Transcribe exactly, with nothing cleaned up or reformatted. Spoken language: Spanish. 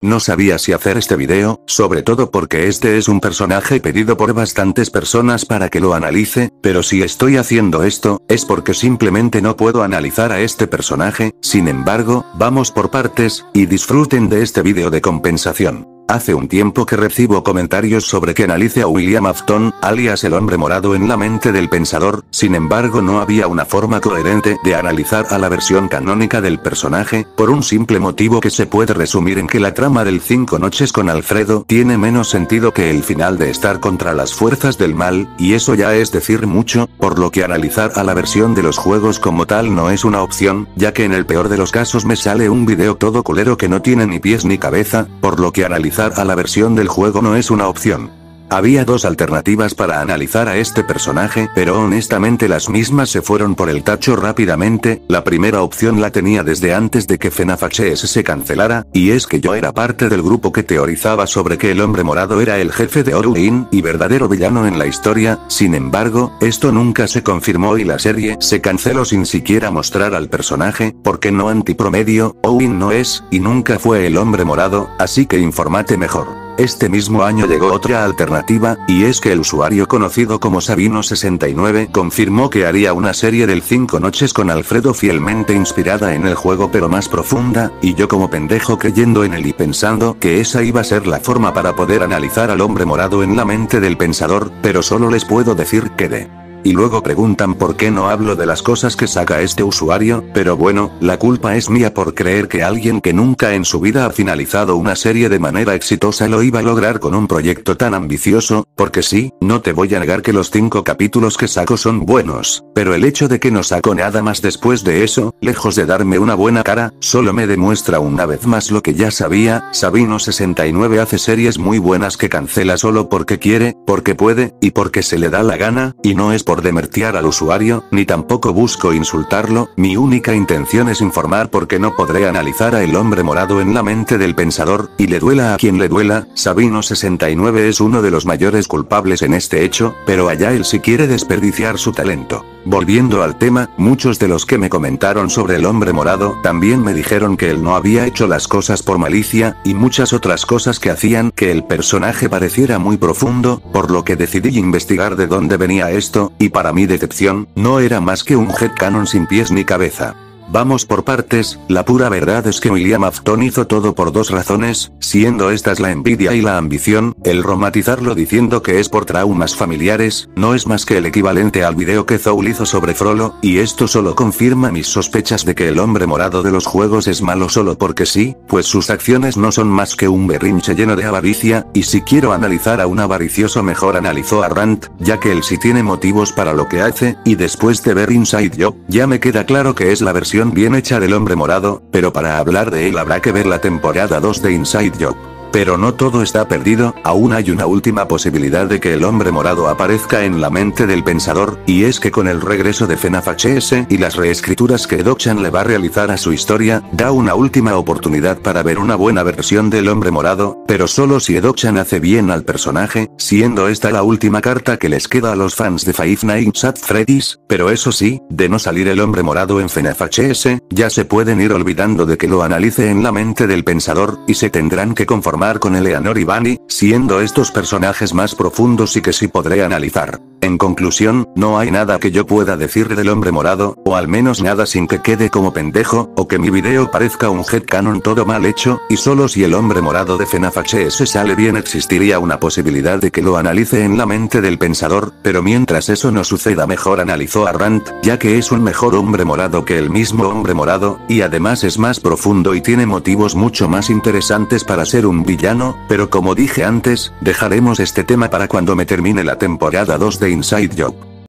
No sabía si hacer este video, sobre todo porque este es un personaje pedido por bastantes personas para que lo analice, pero si estoy haciendo esto, es porque simplemente no puedo analizar a este personaje. Sin embargo, vamos por partes, y disfruten de este video de compensación. Hace un tiempo que recibo comentarios sobre que analice a William Afton, alias el hombre morado en la mente del pensador, sin embargo no había una forma coherente de analizar a la versión canónica del personaje, por un simple motivo que se puede resumir en que la trama del Cinco Noches con Alfredo tiene menos sentido que el final de estar contra las fuerzas del mal, y eso ya es decir mucho, por lo que analizar a la versión de los juegos como tal no es una opción, ya que en el peor de los casos me sale un video todo culero que no tiene ni pies ni cabeza, por lo que analizar a la versión del juego no es una opción. Había dos alternativas para analizar a este personaje, pero honestamente las mismas se fueron por el tacho rápidamente. La primera opción la tenía desde antes de que FNAF H S se cancelara, y es que yo era parte del grupo que teorizaba sobre que el hombre morado era el jefe de Oruin y verdadero villano en la historia. Sin embargo, esto nunca se confirmó y la serie se canceló sin siquiera mostrar al personaje, porque no antipromedio, Owen no es, y nunca fue el hombre morado, así que infórmate mejor. Este mismo año llegó otra alternativa, y es que el usuario conocido como Sabino sesenta y nueve confirmó que haría una serie del Cinco Noches con Alfredo fielmente inspirada en el juego pero más profunda, y yo como pendejo creyendo en él y pensando que esa iba a ser la forma para poder analizar al hombre morado en la mente del pensador, pero solo les puedo decir que de... Y luego preguntan por qué no hablo de las cosas que saca este usuario, pero bueno, la culpa es mía por creer que alguien que nunca en su vida ha finalizado una serie de manera exitosa lo iba a lograr con un proyecto tan ambicioso, porque sí, no te voy a negar que los cinco capítulos que saco son buenos, pero el hecho de que no saco nada más después de eso, lejos de darme una buena cara, solo me demuestra una vez más lo que ya sabía. Sabino sesenta y nueve hace series muy buenas que cancela solo porque quiere, porque puede, y porque se le da la gana, y no es por por demertear al usuario, ni tampoco busco insultarlo, mi única intención es informar porque no podré analizar a el hombre morado en la mente del pensador, y le duela a quien le duela. Sabino sesenta y nueve es uno de los mayores culpables en este hecho, pero allá él si quiere desperdiciar su talento. Volviendo al tema, muchos de los que me comentaron sobre el hombre morado también me dijeron que él no había hecho las cosas por malicia, y muchas otras cosas que hacían que el personaje pareciera muy profundo, por lo que decidí investigar de dónde venía esto, y para mi decepción, no era más que un headcanon sin pies ni cabeza. Vamos por partes. La pura verdad es que William Afton hizo todo por dos razones, siendo estas la envidia y la ambición. El romantizarlo diciendo que es por traumas familiares, no es más que el equivalente al video que Zoul hizo sobre Frollo, y esto solo confirma mis sospechas de que el hombre morado de los juegos es malo solo porque sí, pues sus acciones no son más que un berrinche lleno de avaricia, y si quiero analizar a un avaricioso mejor analizo a Rant, ya que él sí tiene motivos para lo que hace, y después de ver Inside Job, ya me queda claro que es la versión bien hecha del hombre morado, pero para hablar de él habrá que ver la temporada dos de Inside Job. Pero no todo está perdido, aún hay una última posibilidad de que el hombre morado aparezca en la mente del pensador, y es que con el regreso de FNAF H S y las reescrituras que Edo-chan le va a realizar a su historia, da una última oportunidad para ver una buena versión del hombre morado, pero solo si Edo-chan hace bien al personaje, siendo esta la última carta que les queda a los fans de Five Nights at Freddy's. Pero eso sí, de no salir el hombre morado en FNAF H S, ya se pueden ir olvidando de que lo analice en la mente del pensador, y se tendrán que conformar con Eleanor y Bunny, siendo estos personajes más profundos y que sí podré analizar. En conclusión, no hay nada que yo pueda decir del hombre morado, o al menos nada sin que quede como pendejo, o que mi video parezca un headcanon todo mal hecho, y solo si el hombre morado de FNAF H S sale bien existiría una posibilidad de que lo analice en la mente del pensador, pero mientras eso no suceda mejor analizo a Rant, ya que es un mejor hombre morado que el mismo hombre morado, y además es más profundo y tiene motivos mucho más interesantes para ser un villano, pero como dije antes, dejaremos este tema para cuando me termine la temporada dos de Inside Job.